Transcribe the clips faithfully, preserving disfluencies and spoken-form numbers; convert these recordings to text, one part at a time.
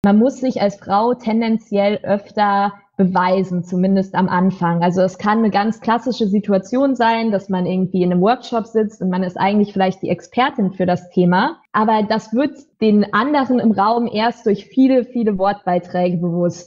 man muss sich als Frau tendenziell öfter beweisen, zumindest am Anfang. Also es kann eine ganz klassische Situation sein, dass man irgendwie in einem Workshop sitzt und man ist eigentlich vielleicht die Expertin für das Thema, aber das wird den anderen im Raum erst durch viele, viele Wortbeiträge bewusst.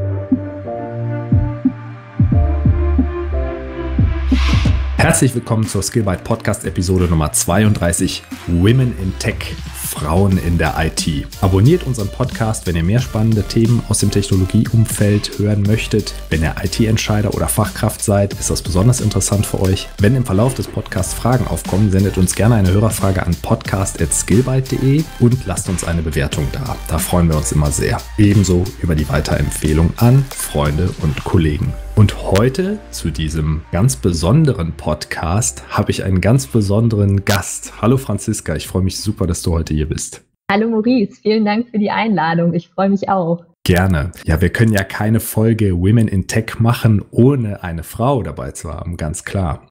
Herzlich willkommen zur Skillbyte Podcast Episode Nummer zweiunddreißig, Women in Tech, Frauen in der I T. Abonniert unseren Podcast, wenn ihr mehr spannende Themen aus dem Technologieumfeld hören möchtet. Wenn ihr I T-Entscheider oder Fachkraft seid, ist das besonders interessant für euch. Wenn im Verlauf des Podcasts Fragen aufkommen, sendet uns gerne eine Hörerfrage an podcast at skillbyte punkt de und lasst uns eine Bewertung da. Da freuen wir uns immer sehr. Ebenso über die Weiterempfehlung an Freunde und Kollegen. Und heute zu diesem ganz besonderen Podcast habe ich einen ganz besonderen Gast. Hallo Franziska, ich freue mich super, dass du heute hier bist. Hallo Maurice, vielen Dank für die Einladung. Ich freue mich auch. Gerne. Ja, wir können ja keine Folge Women in Tech machen, ohne eine Frau dabei zu haben, ganz klar.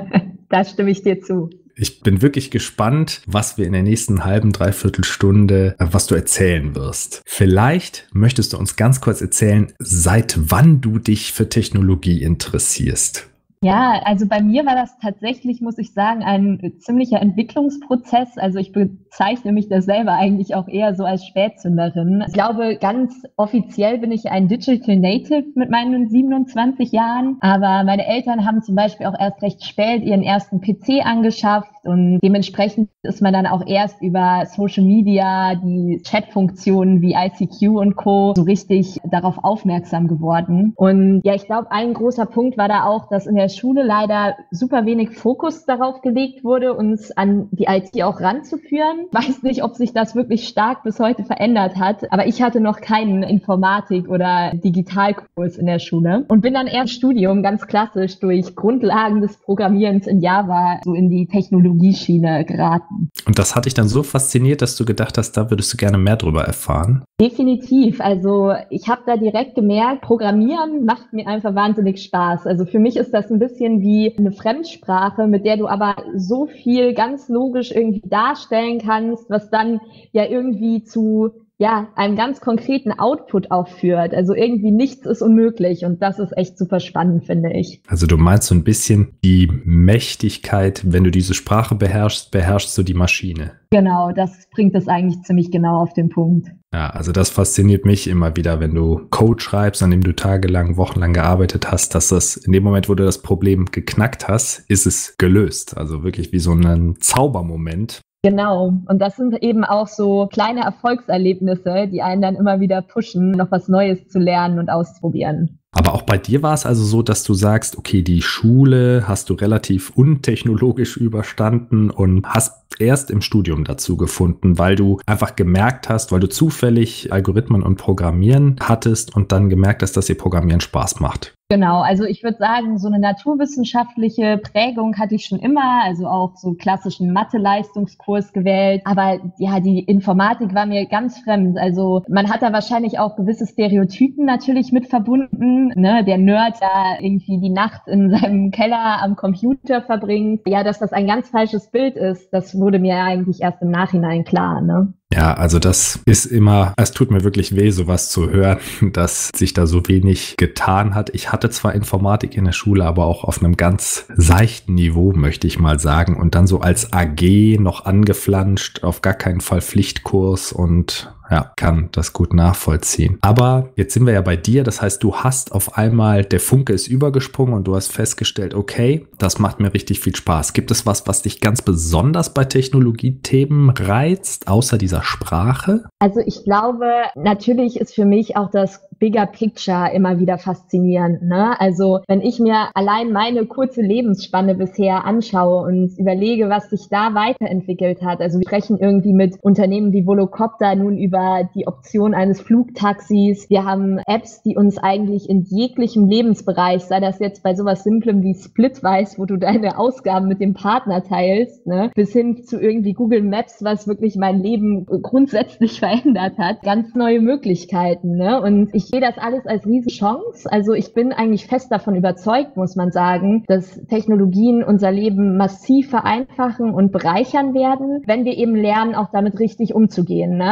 Da stimme ich dir zu. Ich bin wirklich gespannt, was wir in der nächsten halben, dreiviertel Stunde, was du erzählen wirst. Vielleicht möchtest du uns ganz kurz erzählen, seit wann du dich für Technologie interessierst. Ja, also bei mir war das tatsächlich, muss ich sagen, ein ziemlicher Entwicklungsprozess. Also ich bezeichne mich da selber eigentlich auch eher so als Spätzünderin. Ich glaube, ganz offiziell bin ich ein Digital Native mit meinen siebenundzwanzig Jahren. Aber meine Eltern haben zum Beispiel auch erst recht spät ihren ersten P C angeschafft. Und dementsprechend ist man dann auch erst über Social Media, die Chatfunktionen wie I C Q und Co. so richtig darauf aufmerksam geworden. Und ja, ich glaube, ein großer Punkt war da auch, dass in der Schule leider super wenig Fokus darauf gelegt wurde, uns an die I T auch ranzuführen. Ich weiß nicht, ob sich das wirklich stark bis heute verändert hat, aber ich hatte noch keinen Informatik- oder Digitalkurs in der Schule und bin dann eher im Studium ganz klassisch durch Grundlagen des Programmierens in Java so in die Technologieschiene geraten. Und das hat dich dann so fasziniert, dass du gedacht hast, da würdest du gerne mehr drüber erfahren? Definitiv. Also ich habe da direkt gemerkt, Programmieren macht mir einfach wahnsinnig Spaß. Also für mich ist das ein bisschen wie eine Fremdsprache, mit der du aber so viel ganz logisch irgendwie darstellen kannst, was dann ja irgendwie zu ja einem ganz konkreten Output auch führt. Also irgendwie nichts ist unmöglich und das ist echt super spannend, finde ich. Also du meinst so ein bisschen die Mächtigkeit, wenn du diese Sprache beherrschst, beherrschst du die Maschine. Genau, das bringt es eigentlich ziemlich genau auf den Punkt. Ja, also das fasziniert mich immer wieder, wenn du Code schreibst, an dem du tagelang, wochenlang gearbeitet hast, dass das in dem Moment, wo du das Problem geknackt hast, ist es gelöst. Also wirklich wie so ein Zaubermoment. Genau. Und das sind eben auch so kleine Erfolgserlebnisse, die einen dann immer wieder pushen, noch was Neues zu lernen und auszuprobieren. Aber auch bei dir war es also so, dass du sagst, okay, die Schule hast du relativ untechnologisch überstanden und hast erst im Studium dazu gefunden, weil du einfach gemerkt hast, weil du zufällig Algorithmen und Programmieren hattest und dann gemerkt hast, dass dir Programmieren Spaß macht. Genau, also ich würde sagen, so eine naturwissenschaftliche Prägung hatte ich schon immer, also auch so klassischen Mathe-Leistungskurs gewählt. Aber ja, die Informatik war mir ganz fremd. Also man hat da wahrscheinlich auch gewisse Stereotypen natürlich mit verbunden. Ne? Der Nerd, der irgendwie die Nacht in seinem Keller am Computer verbringt. Ja, dass das ein ganz falsches Bild ist, das wurde mir eigentlich erst im Nachhinein klar, ne? Ja, also das ist immer, es tut mir wirklich weh, sowas zu hören, dass sich da so wenig getan hat. Ich hatte zwar Informatik in der Schule, aber auch auf einem ganz seichten Niveau, möchte ich mal sagen. Und dann so als A G noch angeflanscht, auf gar keinen Fall Pflichtkurs und ja, kann das gut nachvollziehen. Aber jetzt sind wir ja bei dir, das heißt, du hast auf einmal, der Funke ist übergesprungen und du hast festgestellt, okay, das macht mir richtig viel Spaß. Gibt es was, was dich ganz besonders bei Technologiethemen reizt, außer dieser Sprache? Also ich glaube, natürlich ist für mich auch das Bigger Picture immer wieder faszinierend, ne? Also wenn ich mir allein meine kurze Lebensspanne bisher anschaue und überlege, was sich da weiterentwickelt hat. Also wir sprechen irgendwie mit Unternehmen wie Volocopter nun über die Option eines Flugtaxis. Wir haben Apps, die uns eigentlich in jeglichem Lebensbereich, sei das jetzt bei sowas Simplem wie Splitwise, wo du deine Ausgaben mit dem Partner teilst, ne, bis hin zu irgendwie Google Maps, was wirklich mein Leben grundsätzlich verändert hat. Ganz neue Möglichkeiten, ne? Und ich sehe das alles als riesige Chance. Also ich bin eigentlich fest davon überzeugt, muss man sagen, dass Technologien unser Leben massiv vereinfachen und bereichern werden, wenn wir eben lernen, auch damit richtig umzugehen, ne? Also da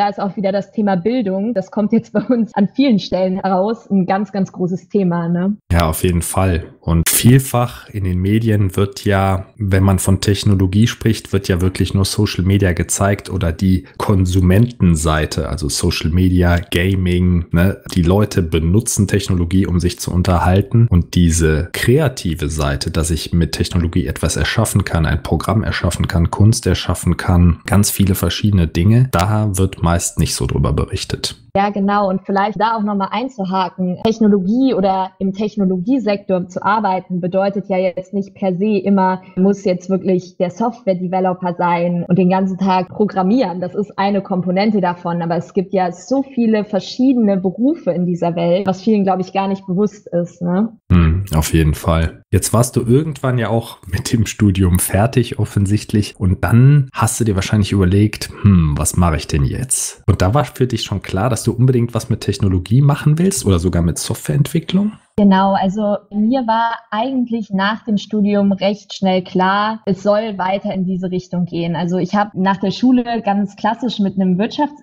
da ist auch wieder das Thema Bildung. Das kommt jetzt bei uns an vielen Stellen heraus. Ein ganz, ganz großes Thema, ne? Ja, auf jeden Fall. Und vielfach in den Medien wird ja, wenn man von Technologie spricht, wird ja wirklich nur Social Media gezeigt oder die Konsumentenseite, also Social Media, Gaming, ne? Die Leute benutzen Technologie, um sich zu unterhalten. Und diese kreative Seite, dass ich mit Technologie etwas erschaffen kann, ein Programm erschaffen kann, Kunst erschaffen kann, ganz viele verschiedene Dinge, da wird meist nicht so drüber berichtet. Ja, genau. Und vielleicht da auch nochmal einzuhaken. Technologie oder im Technologiesektor zu arbeiten bedeutet ja jetzt nicht per se immer, muss jetzt wirklich der Software-Developer sein und den ganzen Tag programmieren. Das ist eine Komponente davon. Aber es gibt ja so viele verschiedene Berufe in dieser Welt, was vielen, glaube ich, gar nicht bewusst ist, ne? Hm, auf jeden Fall. Jetzt warst du irgendwann ja auch mit dem Studium fertig, offensichtlich. Und dann hast du dir wahrscheinlich überlegt, hm, was mache ich denn jetzt? Und da war für dich schon klar, dass du unbedingt was mit Technologie machen willst oder sogar mit Softwareentwicklung? Genau, also mir war eigentlich nach dem Studium recht schnell klar, es soll weiter in diese Richtung gehen. Also ich habe nach der Schule ganz klassisch mit einem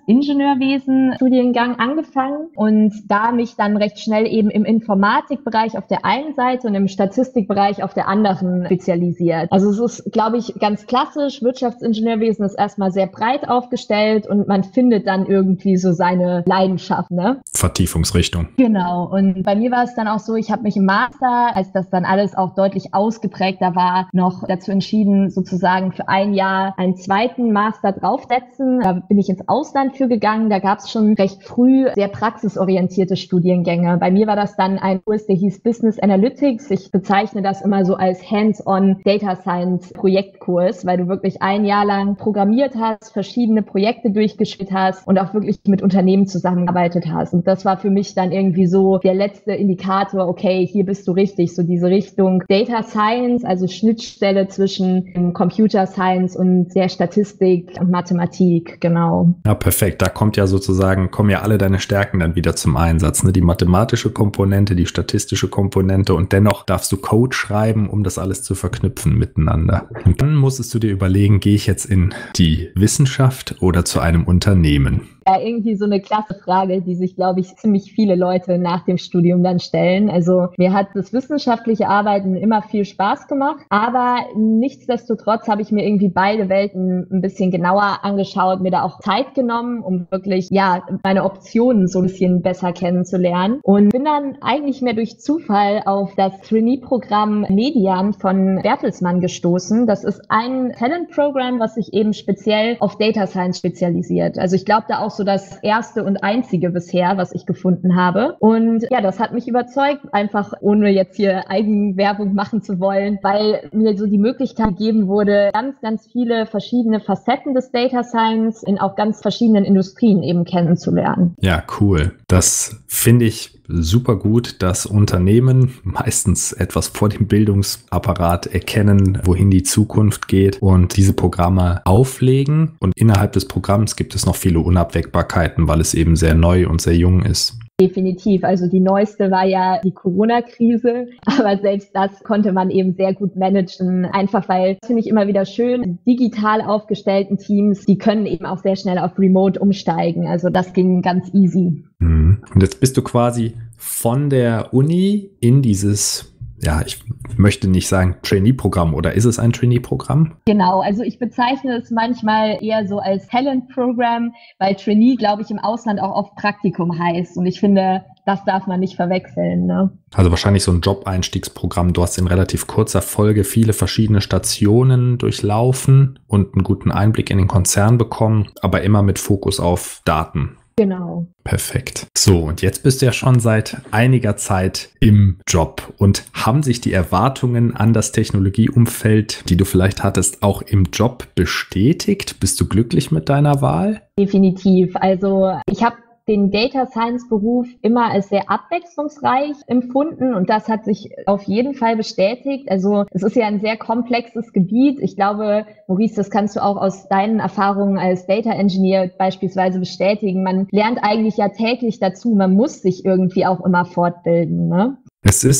Wirtschaftsingenieurwesen-Studiengang angefangen und da mich dann recht schnell eben im Informatikbereich auf der einen Seite und im Statistikbereich auf der anderen spezialisiert. Also es ist, glaube ich, ganz klassisch. Wirtschaftsingenieurwesen ist erstmal sehr breit aufgestellt und man findet dann irgendwie so seine Leidenschaft, ne? Vertiefungsrichtung. Genau. Und bei mir war es dann auch so, ich habe mich im Master, als das dann alles auch deutlich ausgeprägter war, noch dazu entschieden, sozusagen für ein Jahr einen zweiten Master draufsetzen. Da bin ich ins Ausland für gegangen. Da gab es schon recht früh sehr praxisorientierte Studiengänge. Bei mir war das dann ein Kurs, der hieß Business Analytics. Ich bezeichne das immer so als Hands-on Data Science Projektkurs, weil du wirklich ein Jahr lang programmiert hast, verschiedene Projekte durchgeführt hast und auch wirklich mit Unternehmen zusammengearbeitet hast. Und das war für mich dann irgendwie so der letzte Indikator, okay, hier bist du richtig, so diese Richtung Data Science, also Schnittstelle zwischen Computer Science und der Statistik und Mathematik, genau. Ja, perfekt. Da kommt ja sozusagen, kommen ja alle deine Stärken dann wieder zum Einsatz, ne? Die mathematische Komponente, die statistische Komponente und dennoch darfst du Code schreiben, um das alles zu verknüpfen miteinander. Und dann musstest du dir überlegen, gehe ich jetzt in die Wissenschaft oder zu einem Unternehmen? Ja, irgendwie so eine klasse Frage, die sich, glaube ich, ziemlich viele Leute nach dem Studium dann stellen. Also mir hat das wissenschaftliche Arbeiten immer viel Spaß gemacht, aber nichtsdestotrotz habe ich mir irgendwie beide Welten ein bisschen genauer angeschaut, mir da auch Zeit genommen, um wirklich, ja, meine Optionen so ein bisschen besser kennenzulernen und bin dann eigentlich mehr durch Zufall auf das Trainee-Programm Median von Bertelsmann gestoßen. Das ist ein Talent-Programm, was sich eben speziell auf Data Science spezialisiert. Also ich glaube, da auch so das erste und einzige bisher, was ich gefunden habe. Und ja, das hat mich überzeugt, einfach ohne jetzt hier Eigenwerbung machen zu wollen, weil mir so die Möglichkeit gegeben wurde, ganz, ganz viele verschiedene Facetten des Data Science in auch ganz verschiedenen Industrien eben kennenzulernen. Ja, cool. Das finde ich super gut, dass Unternehmen meistens etwas vor dem Bildungsapparat erkennen, wohin die Zukunft geht und diese Programme auflegen. Und innerhalb des Programms gibt es noch viele Unabwägbarkeiten, weil es eben sehr neu und sehr jung ist. Definitiv. Also die neueste war ja die Corona-Krise, aber selbst das konnte man eben sehr gut managen. Einfach weil, das finde ich immer wieder schön, digital aufgestellten Teams, die können eben auch sehr schnell auf Remote umsteigen. Also das ging ganz easy. Und jetzt bist du quasi von der Uni in dieses, ja, ich möchte nicht sagen Trainee-Programm, oder ist es ein Trainee-Programm? Genau, also ich bezeichne es manchmal eher so als Talent-Programm, weil Trainee, glaube ich, im Ausland auch oft Praktikum heißt. Und ich finde, das darf man nicht verwechseln, ne? Also wahrscheinlich so ein Job-Einstiegsprogramm. Du hast in relativ kurzer Folge viele verschiedene Stationen durchlaufen und einen guten Einblick in den Konzern bekommen, aber immer mit Fokus auf Daten. Genau. Perfekt. So, und jetzt bist du ja schon seit einiger Zeit im Job. Und haben sich die Erwartungen an das Technologieumfeld, die du vielleicht hattest, auch im Job bestätigt? Bist du glücklich mit deiner Wahl? Definitiv. Also ich habe den Data Science Beruf immer als sehr abwechslungsreich empfunden und das hat sich auf jeden Fall bestätigt. Also es ist ja ein sehr komplexes Gebiet. Ich glaube, Maurice, das kannst du auch aus deinen Erfahrungen als Data Engineer beispielsweise bestätigen. Man lernt eigentlich ja täglich dazu. Man muss sich irgendwie auch immer fortbilden, ne? Es ist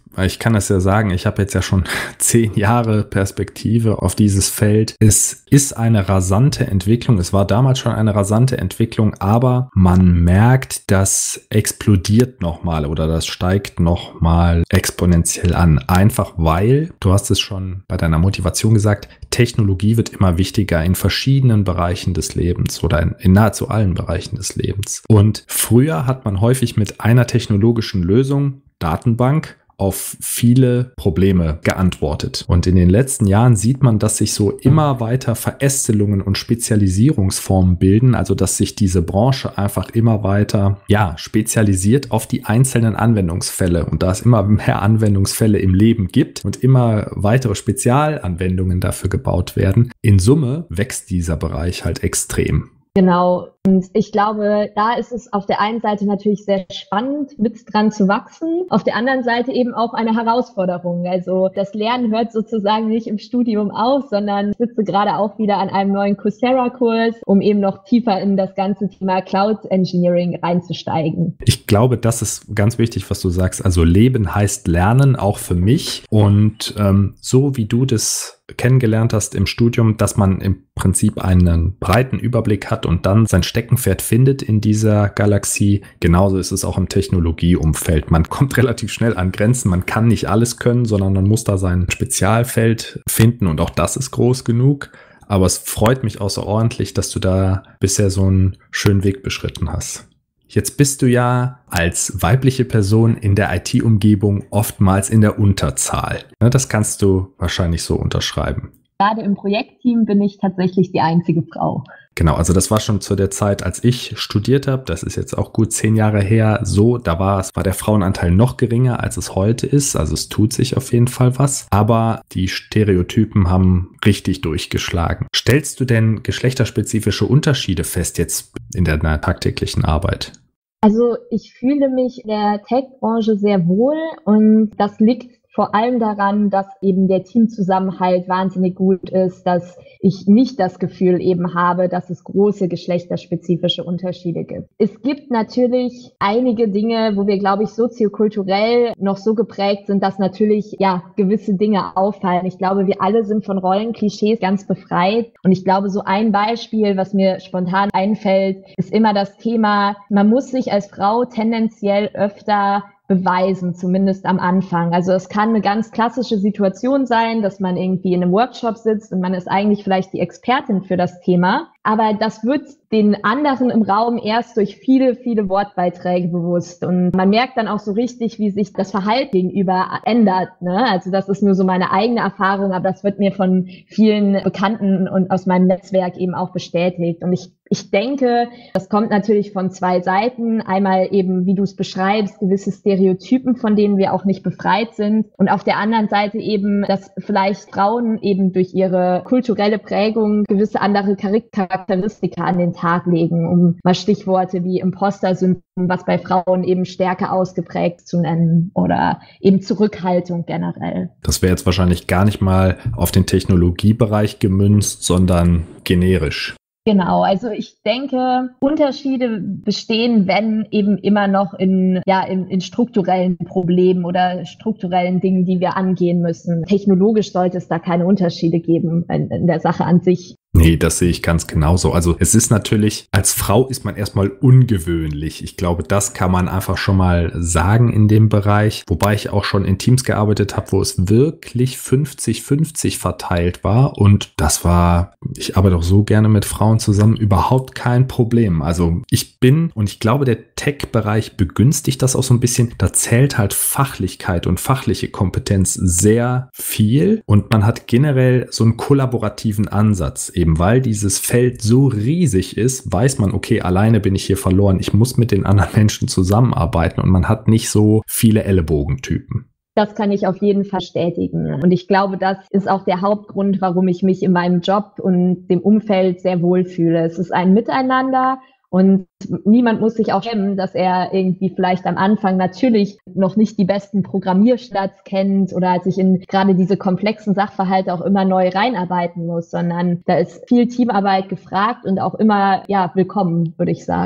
Ich kann das ja sagen, ich habe jetzt ja schon zehn Jahre Perspektive auf dieses Feld. Es ist eine rasante Entwicklung. Es war damals schon eine rasante Entwicklung, aber man merkt, das explodiert nochmal oder das steigt nochmal exponentiell an. Einfach weil, du hast es schon bei deiner Motivation gesagt, Technologie wird immer wichtiger in verschiedenen Bereichen des Lebens oder in, in nahezu allen Bereichen des Lebens. Und früher hat man häufig mit einer technologischen Lösung, Datenbank, auf viele Probleme geantwortet. Und in den letzten Jahren sieht man, dass sich so immer weiter Verästelungen und Spezialisierungsformen bilden, also dass sich diese Branche einfach immer weiter, ja, spezialisiert auf die einzelnen Anwendungsfälle. Und da es immer mehr Anwendungsfälle im Leben gibt und immer weitere Spezialanwendungen dafür gebaut werden, in Summe wächst dieser Bereich halt extrem. Genau. Und ich glaube, da ist es auf der einen Seite natürlich sehr spannend, mit dran zu wachsen. Auf der anderen Seite eben auch eine Herausforderung. Also das Lernen hört sozusagen nicht im Studium auf, sondern ich sitze gerade auch wieder an einem neuen Coursera-Kurs, um eben noch tiefer in das ganze Thema Cloud Engineering reinzusteigen. Ich glaube, das ist ganz wichtig, was du sagst. Also Leben heißt Lernen, auch für mich. Und ähm, so wie du das kennengelernt hast im Studium, dass man im Prinzip einen breiten Überblick hat und dann sein Steckenpferd findet in dieser Galaxie. Genauso ist es auch im Technologieumfeld. Man kommt relativ schnell an Grenzen. Man kann nicht alles können, sondern man muss da sein Spezialfeld finden und auch das ist groß genug. Aber es freut mich außerordentlich, dass du da bisher so einen schönen Weg beschritten hast. Jetzt bist du ja als weibliche Person in der I T-Umgebung oftmals in der Unterzahl. Das kannst du wahrscheinlich so unterschreiben. Gerade im Projektteam bin ich tatsächlich die einzige Frau. Genau, also das war schon zu der Zeit, als ich studiert habe. Das ist jetzt auch gut zehn Jahre her. So, da war es, war der Frauenanteil noch geringer, als es heute ist. Also es tut sich auf jeden Fall was. Aber die Stereotypen haben richtig durchgeschlagen. Stellst du denn geschlechterspezifische Unterschiede fest jetzt in deiner tagtäglichen Arbeit? Also ich fühle mich in der Tech-Branche sehr wohl und das liegt vor allem daran, dass eben der Teamzusammenhalt wahnsinnig gut ist, dass ich nicht das Gefühl eben habe, dass es große geschlechterspezifische Unterschiede gibt. Es gibt natürlich einige Dinge, wo wir, glaube ich, soziokulturell noch so geprägt sind, dass natürlich ja gewisse Dinge auffallen. Ich glaube, wir alle sind von Rollenklischees ganz befreit. Und ich glaube, so ein Beispiel, was mir spontan einfällt, ist immer das Thema, man muss sich als Frau tendenziell öfter beweisen, zumindest am Anfang. Also es kann eine ganz klassische Situation sein, dass man irgendwie in einem Workshop sitzt und man ist eigentlich vielleicht die Expertin für das Thema, aber das wird den anderen im Raum erst durch viele, viele Wortbeiträge bewusst. Und man merkt dann auch so richtig, wie sich das Verhalten gegenüber ändert. Ne? Also das ist nur so meine eigene Erfahrung, aber das wird mir von vielen Bekannten und aus meinem Netzwerk eben auch bestätigt. Und ich Ich denke, das kommt natürlich von zwei Seiten. Einmal eben, wie du es beschreibst, gewisse Stereotypen, von denen wir auch nicht befreit sind. Und auf der anderen Seite eben, dass vielleicht Frauen eben durch ihre kulturelle Prägung gewisse andere Charakteristika an den Tag legen, um mal Stichworte wie Imposter-Syndrom, was bei Frauen eben stärker ausgeprägt zu nennen, oder eben Zurückhaltung generell. Das wäre jetzt wahrscheinlich gar nicht mal auf den Technologiebereich gemünzt, sondern generisch. Genau, also ich denke, Unterschiede bestehen, wenn eben immer noch in, ja, in, in strukturellen Problemen oder strukturellen Dingen, die wir angehen müssen. Technologisch sollte es da keine Unterschiede geben in, in der Sache an sich. Nee, das sehe ich ganz genauso. Also es ist natürlich, als Frau ist man erstmal ungewöhnlich. Ich glaube, das kann man einfach schon mal sagen in dem Bereich. Wobei ich auch schon in Teams gearbeitet habe, wo es wirklich fünfzig fünfzig verteilt war. Und das war, ich arbeite auch so gerne mit Frauen zusammen, überhaupt kein Problem. Also ich bin, und ich glaube, der Tech-Bereich begünstigt das auch so ein bisschen. Da zählt halt Fachlichkeit und fachliche Kompetenz sehr viel. Und man hat generell so einen kollaborativen Ansatz. Eben weil dieses Feld so riesig ist, weiß man, okay, alleine bin ich hier verloren. Ich muss mit den anderen Menschen zusammenarbeiten und man hat nicht so viele Ellenbogentypen. Das kann ich auf jeden Fall bestätigen. Und ich glaube, das ist auch der Hauptgrund, warum ich mich in meinem Job und dem Umfeld sehr wohlfühle. Es ist ein Miteinander. Und niemand muss sich auch schämen, dass er irgendwie vielleicht am Anfang natürlich noch nicht die besten Programmierstarts kennt oder sich in gerade diese komplexen Sachverhalte auch immer neu reinarbeiten muss, sondern da ist viel Teamarbeit gefragt und auch immer, ja, willkommen, würde ich sagen.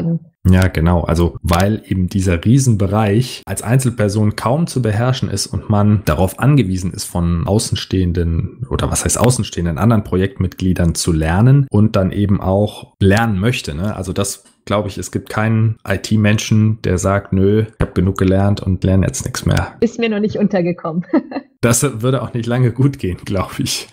Ja, genau. Also weil eben dieser Riesenbereich als Einzelperson kaum zu beherrschen ist und man darauf angewiesen ist, von Außenstehenden oder was heißt Außenstehenden, anderen Projektmitgliedern zu lernen und dann eben auch lernen möchte. Ne? Also das glaube ich, es gibt keinen I T-Menschen, der sagt, nö, ich habe genug gelernt und lerne jetzt nichts mehr. Ist mir noch nicht untergekommen. Das würde auch nicht lange gut gehen, glaube ich.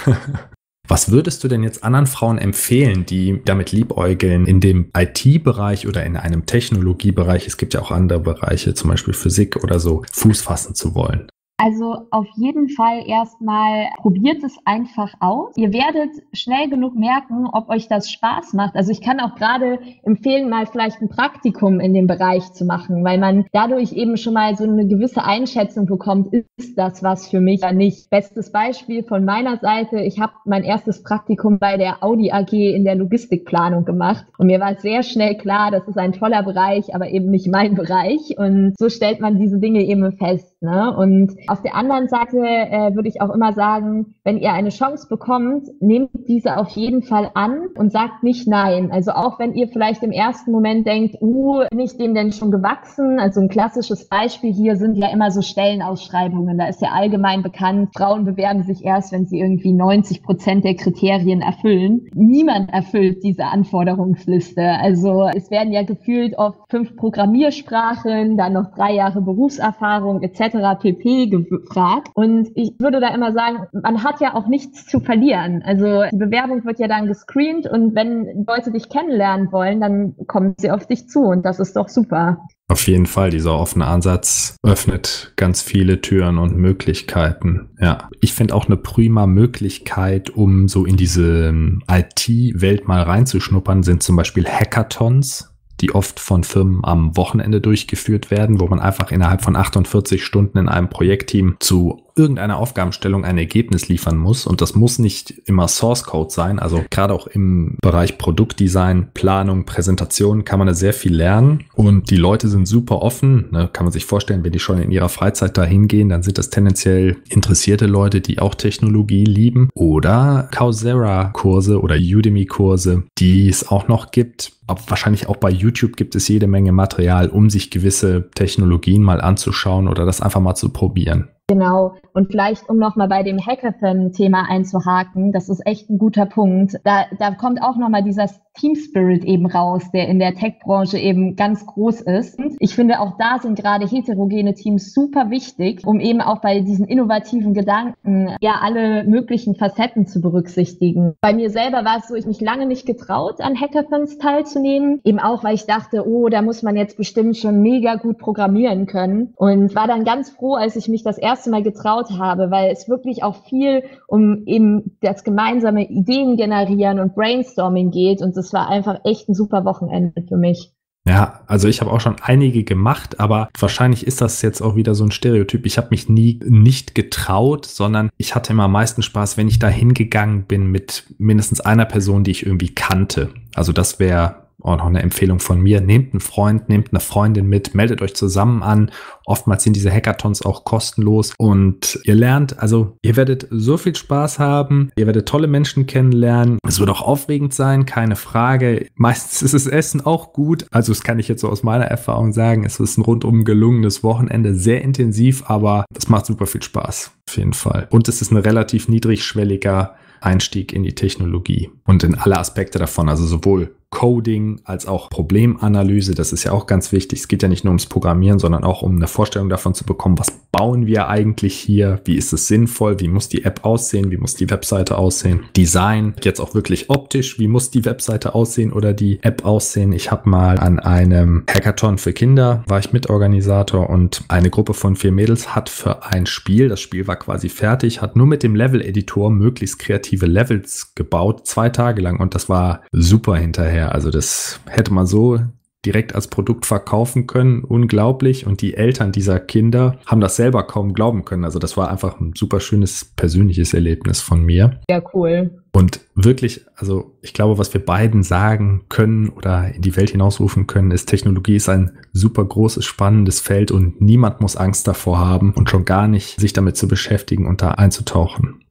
Was würdest du denn jetzt anderen Frauen empfehlen, die damit liebäugeln, in dem I T-Bereich oder in einem Technologiebereich, es gibt ja auch andere Bereiche, zum Beispiel Physik oder so, Fuß fassen zu wollen? Also auf jeden Fall erstmal probiert es einfach aus. Ihr werdet schnell genug merken, ob euch das Spaß macht. Also ich kann auch gerade empfehlen, mal vielleicht ein Praktikum in dem Bereich zu machen, weil man dadurch eben schon mal so eine gewisse Einschätzung bekommt, ist das was für mich oder nicht. Bestes Beispiel von meiner Seite, ich habe mein erstes Praktikum bei der Audi A G in der Logistikplanung gemacht und mir war sehr schnell klar, das ist ein toller Bereich, aber eben nicht mein Bereich, und so stellt man diese Dinge eben fest, ne? Und auf der anderen Seite äh, würde ich auch immer sagen, wenn ihr eine Chance bekommt, nehmt diese auf jeden Fall an und sagt nicht nein. Also auch wenn ihr vielleicht im ersten Moment denkt, uh, bin ich dem denn schon gewachsen? Also ein klassisches Beispiel hier sind ja immer so Stellenausschreibungen. Da ist ja allgemein bekannt, Frauen bewerben sich erst, wenn sie irgendwie neunzig Prozent der Kriterien erfüllen. Niemand erfüllt diese Anforderungsliste. Also es werden ja gefühlt oft fünf Programmiersprachen, dann noch drei Jahre Berufserfahrung et cetera pp. gefragt. Und ich würde da immer sagen, man hat ja auch nichts zu verlieren. Also die Bewerbung wird ja dann gescreent und wenn Leute dich kennenlernen wollen, dann kommen sie auf dich zu und das ist doch super. Auf jeden Fall, dieser offene Ansatz öffnet ganz viele Türen und Möglichkeiten. Ja, ich finde auch eine prima Möglichkeit, um so in diese I T-Welt mal reinzuschnuppern, sind zum Beispiel Hackathons, die oft von Firmen am Wochenende durchgeführt werden, wo man einfach innerhalb von achtundvierzig Stunden in einem Projektteam zu irgendeiner Aufgabenstellung ein Ergebnis liefern muss. Und das muss nicht immer Source Code sein. Also gerade auch im Bereich Produktdesign, Planung, Präsentation kann man da sehr viel lernen. Und die Leute sind super offen. Ne, kann man sich vorstellen, wenn die schon in ihrer Freizeit da hingehen, dann sind das tendenziell interessierte Leute, die auch Technologie lieben. Oder Coursera-Kurse oder Udemy-Kurse, die es auch noch gibt. Aber wahrscheinlich auch bei YouTube gibt es jede Menge Material, um sich gewisse Technologien mal anzuschauen oder das einfach mal zu probieren. Genau. Und vielleicht, um nochmal bei dem Hackathon-Thema einzuhaken, das ist echt ein guter Punkt. Da, da kommt auch nochmal dieser Team Spirit eben raus, der in der Tech-Branche eben ganz groß ist. Ich finde, auch da sind gerade heterogene Teams super wichtig, um eben auch bei diesen innovativen Gedanken ja alle möglichen Facetten zu berücksichtigen. Bei mir selber war es so, ich mich lange nicht getraut, an Hackathons teilzunehmen. Eben auch, weil ich dachte, oh, da muss man jetzt bestimmt schon mega gut programmieren können. Und war dann ganz froh, als ich mich das erste Mal getraut habe, weil es wirklich auch viel um eben das gemeinsame Ideen generieren und Brainstorming geht. Und das war einfach echt ein super Wochenende für mich. Ja, also ich habe auch schon einige gemacht, aber wahrscheinlich ist das jetzt auch wieder so ein Stereotyp. Ich habe mich nie nicht getraut, sondern ich hatte immer am meisten Spaß, wenn ich da hingegangen bin mit mindestens einer Person, die ich irgendwie kannte. Also das wäre auch noch eine Empfehlung von mir. Nehmt einen Freund, nehmt eine Freundin mit, meldet euch zusammen an. Oftmals sind diese Hackathons auch kostenlos und ihr lernt, also ihr werdet so viel Spaß haben, ihr werdet tolle Menschen kennenlernen. Es wird auch aufregend sein, keine Frage. Meistens ist das Essen auch gut. Also das kann ich jetzt so aus meiner Erfahrung sagen. Es ist ein rundum gelungenes Wochenende, sehr intensiv, aber es macht super viel Spaß, auf jeden Fall. Und es ist ein relativ niedrigschwelliger Einstieg in die Technologie und in alle Aspekte davon, also sowohl Coding als auch Problemanalyse, das ist ja auch ganz wichtig. Es geht ja nicht nur ums Programmieren, sondern auch um eine Vorstellung davon zu bekommen, was bauen wir eigentlich hier, wie ist es sinnvoll, wie muss die App aussehen, wie muss die Webseite aussehen, Design, jetzt auch wirklich optisch, wie muss die Webseite aussehen oder die App aussehen. Ich habe mal an einem Hackathon für Kinder, war ich Mitorganisator und eine Gruppe von vier Mädels hat für ein Spiel, das Spiel war quasi fertig, hat nur mit dem Level-Editor möglichst kreative Levels gebaut, zwei Tage lang und das war super hinterher. Also das hätte man so direkt als Produkt verkaufen können. Unglaublich. Und die Eltern dieser Kinder haben das selber kaum glauben können. Also das war einfach ein super schönes persönliches Erlebnis von mir. Ja, cool. Und wirklich, also ich glaube, was wir beiden sagen können oder in die Welt hinausrufen können, ist, Technologie ist ein super großes, spannendes Feld und niemand muss Angst davor haben und schon gar nicht sich damit zu beschäftigen und da einzutauchen.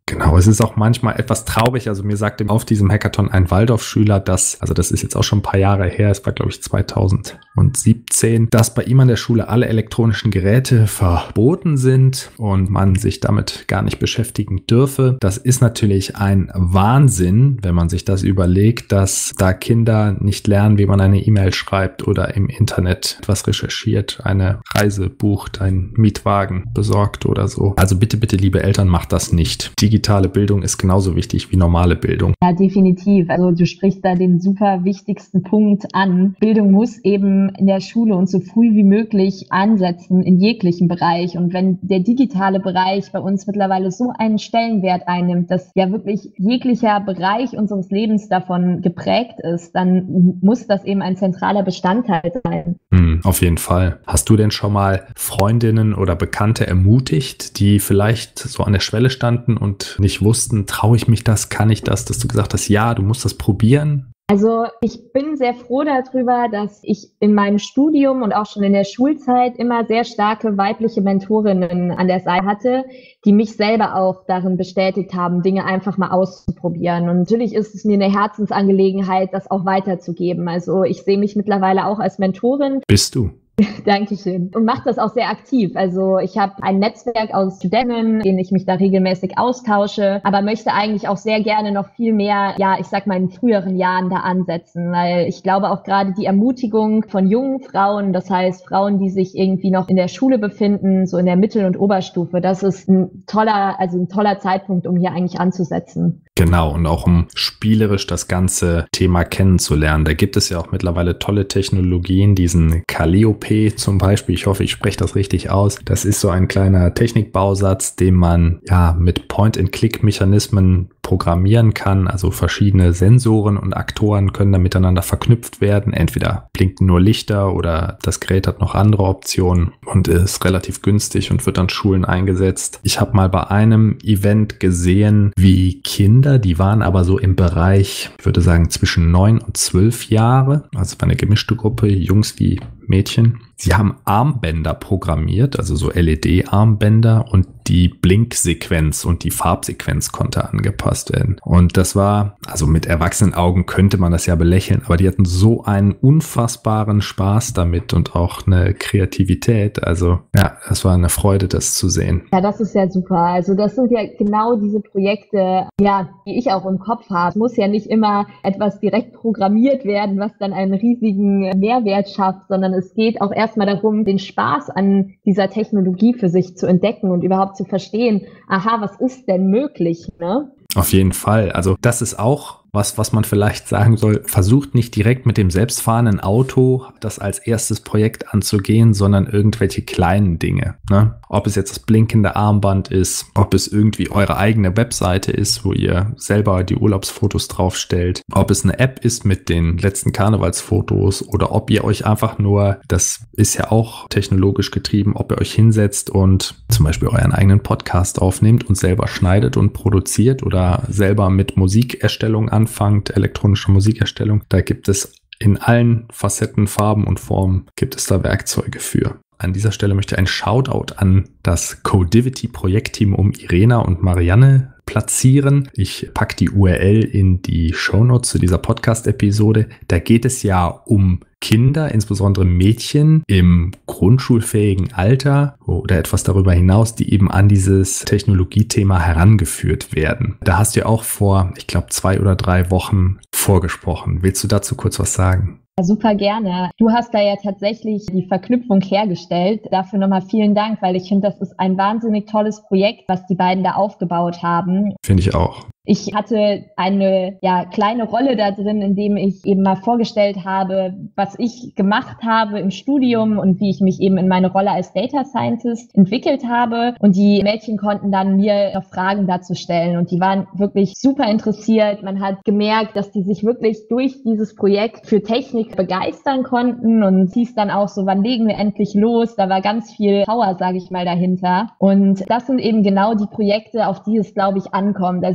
Genau, es ist auch manchmal etwas traurig. Also mir sagte auf diesem Hackathon ein Waldorfschüler, dass, also das ist jetzt auch schon ein paar Jahre her, es war glaube ich zweitausendsiebzehn, dass bei ihm an der Schule alle elektronischen Geräte verboten sind und man sich damit gar nicht beschäftigen dürfe. Das ist natürlich ein Wahnsinn, wenn man sich das überlegt, dass da Kinder nicht lernen, wie man eine E-Mail schreibt oder im Internet etwas recherchiert, eine Reise bucht, einen Mietwagen besorgt oder so. Also bitte, bitte, liebe Eltern, macht das nicht. Digitale Bildung ist genauso wichtig wie normale Bildung. Ja, definitiv. Also du sprichst da den super wichtigsten Punkt an. Bildung muss eben in der Schule und so früh wie möglich ansetzen in jeglichem Bereich. Und wenn der digitale Bereich bei uns mittlerweile so einen Stellenwert einnimmt, dass ja wirklich jeglicher Bereich unseres Lebens davon geprägt ist, dann muss das eben ein zentraler Bestandteil sein. Hm, auf jeden Fall. Hast du denn schon mal Freundinnen oder Bekannte ermutigt, die vielleicht so an der Schwelle standen und nicht wussten, traue ich mich das, kann ich das, dass du gesagt hast, ja, du musst das probieren? Also ich bin sehr froh darüber, dass ich in meinem Studium und auch schon in der Schulzeit immer sehr starke weibliche Mentorinnen an der Seite hatte, die mich selber auch darin bestätigt haben, Dinge einfach mal auszuprobieren. Und natürlich ist es mir eine Herzensangelegenheit, das auch weiterzugeben. Also ich sehe mich mittlerweile auch als Mentorin. Bist du? Dankeschön. Und mache das auch sehr aktiv. Also ich habe ein Netzwerk aus Studenten, denen ich mich da regelmäßig austausche, aber möchte eigentlich auch sehr gerne noch viel mehr, ja, ich sag mal in früheren Jahren da ansetzen, weil ich glaube auch gerade die Ermutigung von jungen Frauen, das heißt Frauen, die sich irgendwie noch in der Schule befinden, so in der Mittel- und Oberstufe, das ist ein toller, also ein toller Zeitpunkt, um hier eigentlich anzusetzen. Genau, und auch um spielerisch das ganze Thema kennenzulernen. Da gibt es ja auch mittlerweile tolle Technologien, diesen Calliope zum Beispiel, ich hoffe, ich spreche das richtig aus. Das ist so ein kleiner Technikbausatz, den man ja mit Point-and-Click-Mechanismen programmieren kann. Also verschiedene Sensoren und Aktoren können da miteinander verknüpft werden. Entweder blinken nur Lichter oder das Gerät hat noch andere Optionen und ist relativ günstig und wird an Schulen eingesetzt. Ich habe mal bei einem Event gesehen, wie Kinder, die waren aber so im Bereich, ich würde sagen, zwischen neun und zwölf Jahre, also eine gemischte Gruppe, Jungs wie Mädchen. Sie haben Armbänder programmiert, also so L E D-Armbänder, und die Blinksequenz und die Farbsequenz konnte angepasst werden. Und das war, also mit erwachsenen Augen könnte man das ja belächeln, aber die hatten so einen unfassbaren Spaß damit und auch eine Kreativität. Also ja, es war eine Freude, das zu sehen. Ja, das ist ja super. Also das sind ja genau diese Projekte, ja, die ich auch im Kopf habe. Es muss ja nicht immer etwas direkt programmiert werden, was dann einen riesigen Mehrwert schafft, sondern es geht auch erstmal darum, den Spaß an dieser Technologie für sich zu entdecken und überhaupt zu verstehen, aha, was ist denn möglich, ne? Auf jeden Fall. Also das ist auch was, was man vielleicht sagen soll, versucht nicht direkt mit dem selbstfahrenden Auto das als erstes Projekt anzugehen, sondern irgendwelche kleinen Dinge, ne? Ob es jetzt das blinkende Armband ist, ob es irgendwie eure eigene Webseite ist, wo ihr selber die Urlaubsfotos draufstellt, ob es eine App ist mit den letzten Karnevalsfotos oder ob ihr euch einfach nur, das ist ja auch technologisch getrieben, ob ihr euch hinsetzt und zum Beispiel euren eigenen Podcast aufnehmt und selber schneidet und produziert oder selber mit Musikerstellung anfangt, elektronische Musikerstellung. Da gibt es in allen Facetten, Farben und Formen gibt es da Werkzeuge für. An dieser Stelle möchte ich einen Shoutout an das Codivity-Projektteam um Irena und Marianne platzieren. Ich packe die U R L in die Shownotes zu dieser Podcast-Episode. Da geht es ja um Kinder, insbesondere Mädchen im grundschulfähigen Alter oder etwas darüber hinaus, die eben an dieses Technologiethema herangeführt werden. Da hast du ja auch vor, ich glaube, zwei oder drei Wochen vorgesprochen. Willst du dazu kurz was sagen? Super gerne. Du hast da ja tatsächlich die Verknüpfung hergestellt. Dafür nochmal vielen Dank, weil ich finde, das ist ein wahnsinnig tolles Projekt, was die beiden da aufgebaut haben. Finde ich auch. Ich hatte eine ja, kleine Rolle da drin, indem ich eben mal vorgestellt habe, was ich gemacht habe im Studium und wie ich mich eben in meine Rolle als Data Scientist entwickelt habe. Und die Mädchen konnten dann mir noch Fragen dazu stellen und die waren wirklich super interessiert. Man hat gemerkt, dass die sich wirklich durch dieses Projekt für Technik begeistern konnten und es hieß dann auch so, wann legen wir endlich los? Da war ganz viel Power, sage ich mal, dahinter. Und das sind eben genau die Projekte, auf die es, glaube ich, ankommt. Also natürlich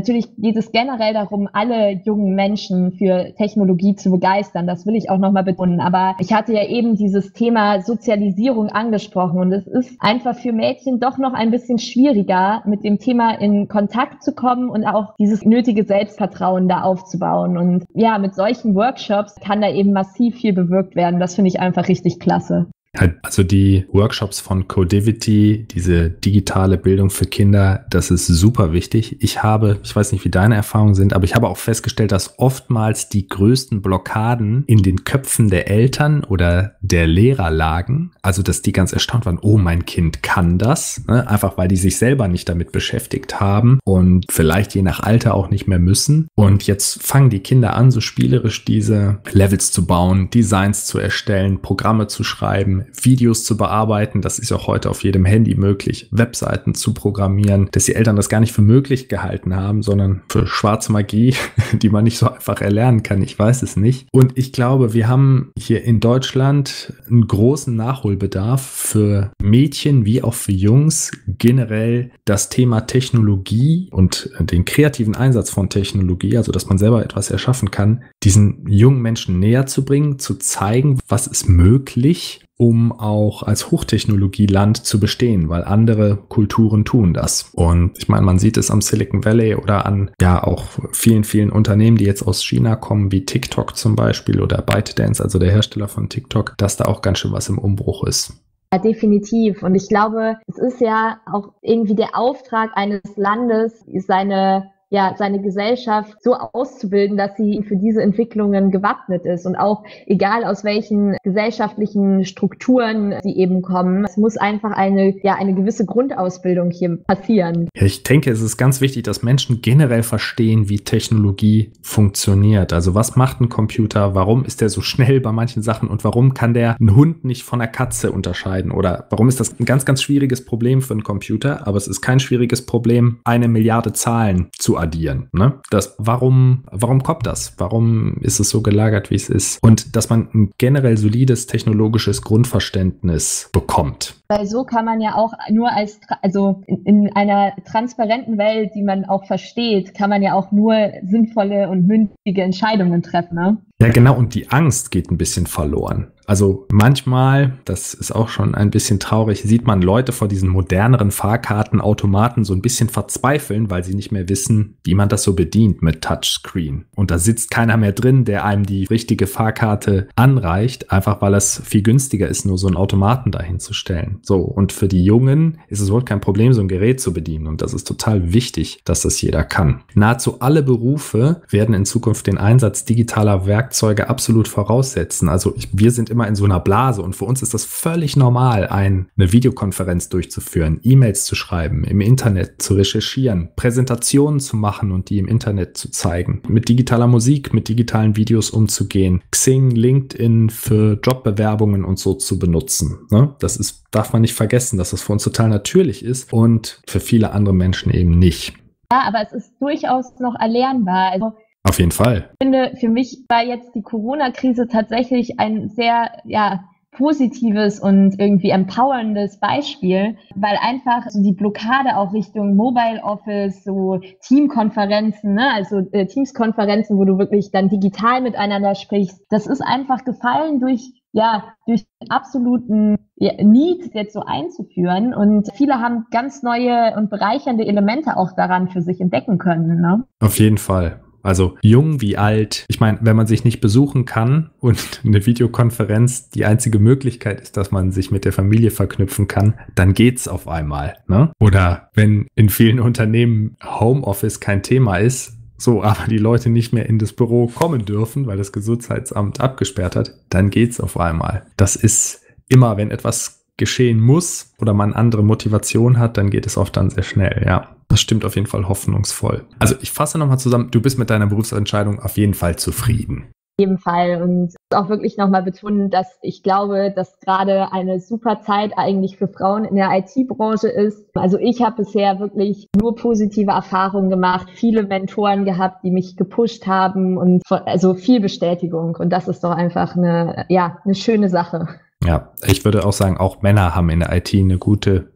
natürlich geht es generell darum, alle jungen Menschen für Technologie zu begeistern. Das will ich auch nochmal betonen. Aber ich hatte ja eben dieses Thema Sozialisierung angesprochen und es ist einfach für Mädchen doch noch ein bisschen schwieriger, mit dem Thema in Kontakt zu kommen und auch dieses nötige Selbstvertrauen da aufzubauen. Und ja, mit solchen Workshops kann da eben massiv viel bewirkt werden. Das finde ich einfach richtig klasse. Also die Workshops von Codivity, diese digitale Bildung für Kinder, das ist super wichtig. Ich habe, ich weiß nicht, wie deine Erfahrungen sind, aber ich habe auch festgestellt, dass oftmals die größten Blockaden in den Köpfen der Eltern oder der Lehrer lagen. Also, dass die ganz erstaunt waren, oh, mein Kind kann das, ne? Einfach weil die sich selber nicht damit beschäftigt haben und vielleicht je nach Alter auch nicht mehr müssen. Und jetzt fangen die Kinder an, so spielerisch diese Levels zu bauen, Designs zu erstellen, Programme zu schreiben, Videos zu bearbeiten, das ist ja heute auf jedem Handy möglich, Webseiten zu programmieren, dass die Eltern das gar nicht für möglich gehalten haben, sondern für schwarze Magie, die man nicht so einfach erlernen kann, ich weiß es nicht. Und ich glaube, wir haben hier in Deutschland einen großen Nachholbedarf für Mädchen wie auch für Jungs, generell das Thema Technologie und den kreativen Einsatz von Technologie, also dass man selber etwas erschaffen kann, diesen jungen Menschen näher zu bringen, zu zeigen, was ist möglich, um auch als Hochtechnologieland zu bestehen, weil andere Kulturen tun das. Und ich meine, man sieht es am Silicon Valley oder an ja auch vielen, vielen Unternehmen, die jetzt aus China kommen, wie TikTok zum Beispiel oder ByteDance, also der Hersteller von TikTok, dass da auch ganz schön was im Umbruch ist. Ja, definitiv. Und ich glaube, es ist ja auch irgendwie der Auftrag eines Landes, seine ja, seine Gesellschaft so auszubilden, dass sie für diese Entwicklungen gewappnet ist und auch egal aus welchen gesellschaftlichen Strukturen sie eben kommen, es muss einfach eine, ja, eine gewisse Grundausbildung hier passieren. Ja, ich denke, es ist ganz wichtig, dass Menschen generell verstehen, wie Technologie funktioniert. Also was macht ein Computer? Warum ist der so schnell bei manchen Sachen und warum kann der einen Hund nicht von einer Katze unterscheiden? Oder warum ist das ein ganz, ganz schwieriges Problem für einen Computer? Aber es ist kein schwieriges Problem, eine Milliarde Zahlen zu addieren. Ne? Das, warum, warum kommt das? Warum ist es so gelagert, wie es ist? Und dass man ein generell solides technologisches Grundverständnis bekommt. Weil so kann man ja auch nur als, also in, in einer transparenten Welt, die man auch versteht, kann man ja auch nur sinnvolle und mündige Entscheidungen treffen. Ne? Ja, genau. Und die Angst geht ein bisschen verloren. Also manchmal, das ist auch schon ein bisschen traurig, sieht man Leute vor diesen moderneren Fahrkartenautomaten so ein bisschen verzweifeln, weil sie nicht mehr wissen, wie man das so bedient mit Touchscreen. Und da sitzt keiner mehr drin, der einem die richtige Fahrkarte anreicht, einfach weil es viel günstiger ist, nur so einen Automaten dahin zu stellen. So, und für die Jungen ist es wohl kein Problem, so ein Gerät zu bedienen. Und das ist total wichtig, dass das jeder kann. Nahezu alle Berufe werden in Zukunft den Einsatz digitaler Werkzeuge absolut voraussetzen. Also ich, wir sind immer in so einer Blase und für uns ist das völlig normal, ein, eine Videokonferenz durchzuführen, E-Mails zu schreiben, im Internet zu recherchieren, Präsentationen zu machen und die im Internet zu zeigen, mit digitaler Musik, mit digitalen Videos umzugehen, Xing, LinkedIn für Jobbewerbungen und so zu benutzen. Ne? Das ist, darf man nicht vergessen, dass das für uns total natürlich ist und für viele andere Menschen eben nicht. Ja, aber es ist durchaus noch erlernbar. Also auf jeden Fall. Ich finde, für mich war jetzt die Corona-Krise tatsächlich ein sehr, ja, positives und irgendwie empowerndes Beispiel, weil einfach so die Blockade auch Richtung Mobile Office, so Teamkonferenzen, ne, also äh, Teams-Konferenzen, wo du wirklich dann digital miteinander sprichst, das ist einfach gefallen durch ja, durch den absoluten ja, Need jetzt so einzuführen und viele haben ganz neue und bereichernde Elemente auch daran für sich entdecken können, ne? Auf jeden Fall. Also jung wie alt. Ich meine, wenn man sich nicht besuchen kann und eine Videokonferenz die einzige Möglichkeit ist, dass man sich mit der Familie verknüpfen kann, dann geht's auf einmal, ne? Oder wenn in vielen Unternehmen Homeoffice kein Thema ist, so, aber die Leute nicht mehr in das Büro kommen dürfen, weil das Gesundheitsamt abgesperrt hat, dann geht's auf einmal. Das ist immer, wenn etwas geschehen muss oder man andere Motivation hat, dann geht es oft dann sehr schnell, ja. Das stimmt auf jeden Fall hoffnungsvoll. Also ich fasse nochmal zusammen, du bist mit deiner Berufsentscheidung auf jeden Fall zufrieden. Auf jeden Fall und auch wirklich nochmal betonen, dass ich glaube, dass gerade eine super Zeit eigentlich für Frauen in der I T-Branche ist. Also ich habe bisher wirklich nur positive Erfahrungen gemacht, viele Mentoren gehabt, die mich gepusht haben und also viel Bestätigung und das ist doch einfach eine, ja, eine schöne Sache. Ja, ich würde auch sagen, auch Männer haben in der I T eine gute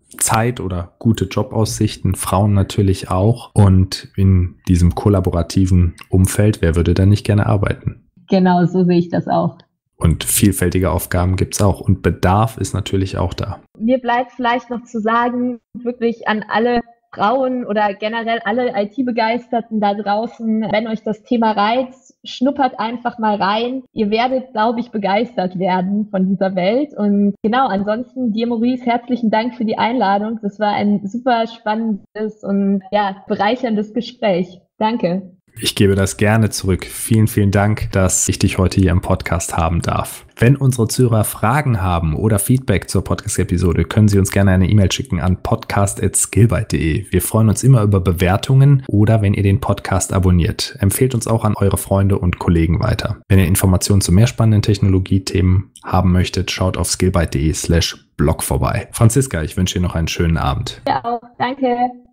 Zeit oder gute Jobaussichten, Frauen natürlich auch. Und in diesem kollaborativen Umfeld, wer würde da nicht gerne arbeiten? Genau, so sehe ich das auch. Und vielfältige Aufgaben gibt es auch. Und Bedarf ist natürlich auch da. Mir bleibt vielleicht noch zu sagen, wirklich an alle Frauen oder generell alle I T-Begeisterten da draußen, wenn euch das Thema reizt, schnuppert einfach mal rein. Ihr werdet, glaube ich, begeistert werden von dieser Welt. Und genau, ansonsten dir, Maurice, herzlichen Dank für die Einladung. Das war ein super spannendes und ja, bereicherndes Gespräch. Danke. Ich gebe das gerne zurück. Vielen, vielen Dank, dass ich dich heute hier im Podcast haben darf. Wenn unsere Zuhörer Fragen haben oder Feedback zur Podcast-Episode, können Sie uns gerne eine E-Mail schicken an podcast at skillbyte punkt de. Wir freuen uns immer über Bewertungen oder wenn ihr den Podcast abonniert. Empfehlt uns auch an eure Freunde und Kollegen weiter. Wenn ihr Informationen zu mehr spannenden Technologiethemen haben möchtet, schaut auf skillbyte punkt de slash blog vorbei. Franziska, ich wünsche dir noch einen schönen Abend. Ja auch. Danke.